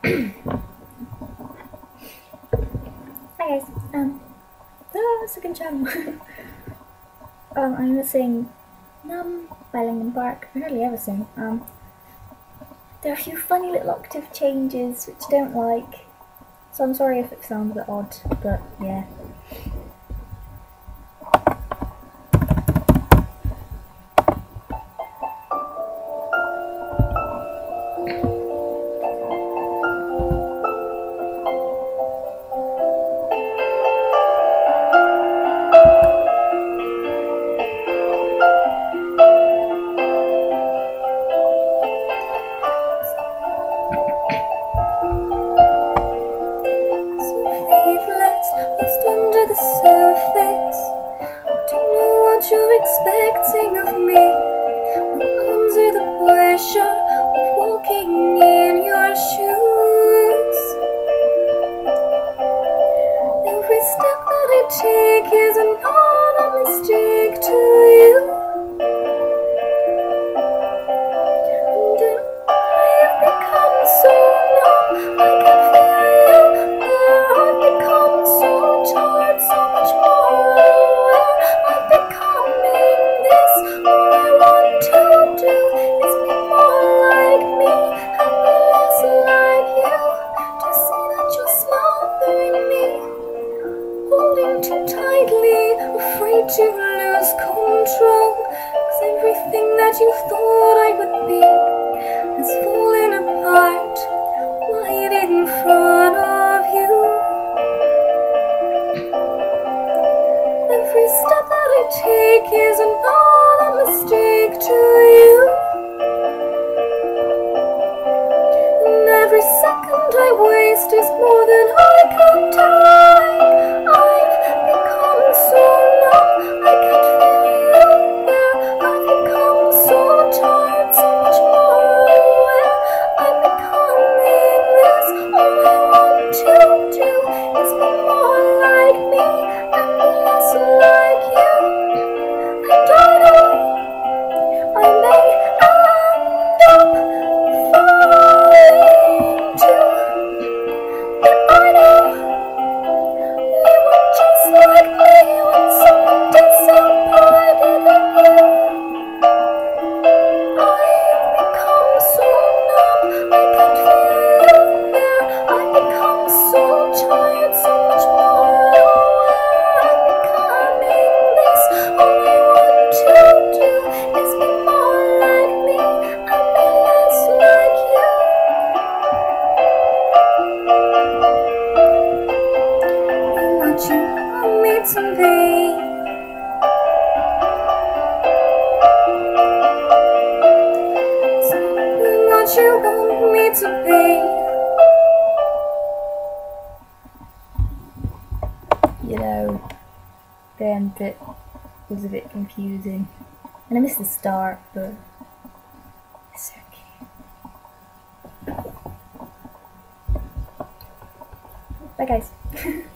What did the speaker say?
Hi guys, second channel. I'm gonna sing Numb by Linkin Park. I hardly ever sing. There are a few funny little octave changes which I don't like, so I'm sorry if it sounds a bit odd, but yeah. Lost under the surface. Don't know what you're expecting of me. I'm under the pressure of walking in your shoes. Every step that I take is another mistake to you. And then I've become so numb, I can feel you there. I've become so tired, so much more aware. I'm becoming this. All I want to do is be more like me and be less like you. To see that you're smothering me, holding too tightly, afraid to lose control. 'Cause everything that you thought I would be has fallen apart right in front of you. Every step that I take is another mistake to you. And every second I waste is more than I can take. I've become so numb, I can't feel you there. I've become so tired, so much more aware. I'm becoming this. All I want to do is be more like me and be less like you. And I know I may end up falling too, but I know you were just like me when someone disappointed in you. I've become so numb, I can't feel you there. I've become so tired, so much more aware. I'm becoming this. All I want to do is be more like me and be less like you. What you want me to be. What you want me to be. You know, the end bit was a bit confusing. And I missed the start, but it's okay. Bye guys.